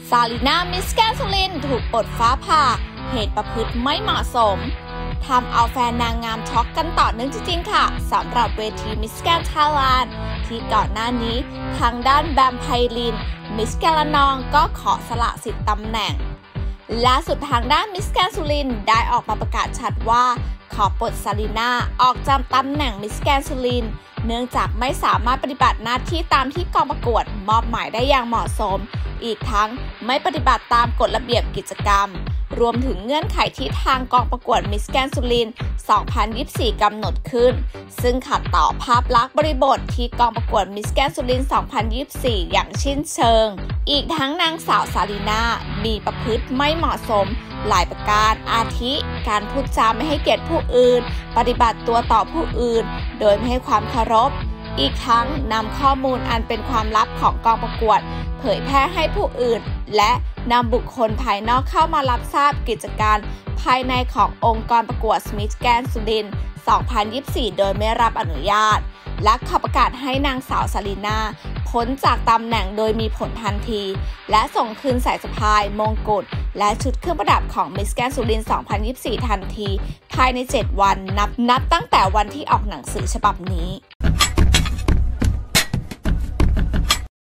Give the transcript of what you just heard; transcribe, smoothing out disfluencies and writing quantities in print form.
ซาลีนามิสแกรนด์สุรินทร์ถูกปลดฟ้าผ่าเหตุประพฤติไม่เหมาะสมทำเอาแฟนนางงามช็อกกันต่อเนื่องจริงๆค่ะสำหรับเวทีมิสแกรนด์ไทยแลนด์ที่ก่อนหน้านี้ทางด้านแบมไพลินมิสแกรนด์ละนองก็ขอสละสิทธิ์ตำแหน่งล่าสุดทางด้านมิสแกรนด์สุรินทร์ได้ออกมาประกาศชัดว่าขอปลดซาลีนาออกจากตำแหน่งมิสแกรนด์สุรินทร์เนื่องจากไม่สามารถปฏิบัติหน้าที่ตามที่กองประกวดมอบหมายได้อย่างเหมาะสมอีกทั้งไม่ปฏิบัติตามกฎระเบียบกิจกรรมรวมถึงเงื่อนไขที่ทางกองประกวดมิสแกรนด์สุรินทร์ 2024 กำหนดขึ้นซึ่งขัดต่อภาพลักษณ์บริบทที่กองประกวดมิสแกรนด์สุรินทร์ 2024 อย่างสิ้นเชิงอีกทั้งนางสาวซาลีนามีประพฤติไม่เหมาะสมหลายประการอาทิการพูดจาไม่ให้เกียรติผู้อื่นปฏิบัติตัวต่อผู้อื่นโดยไม่ให้ความเคารพอีกทั้งนำข้อมูลอันเป็นความลับของกองประกวดเผยแพร่ให้ผู้อื่นและนำบุคคลภายนอกเข้ามารับทราบกิจการภายในขององค์กรประกวดมิสแกรนด์สุรินทร์ 2024 โดยไม่รับอนุญาตและขอประกาศให้นางสาวซาลีนาพ้นจากตำแหน่งโดยมีผลทันทีและส่งคืนสายสะพายมงกุฎและชุดเครื่องประดับของมิสแกรนด์สุรินทร์ 2024 ทันทีภายใน 7 วันนับตั้งแต่วันที่ออกหนังสือฉบับนี้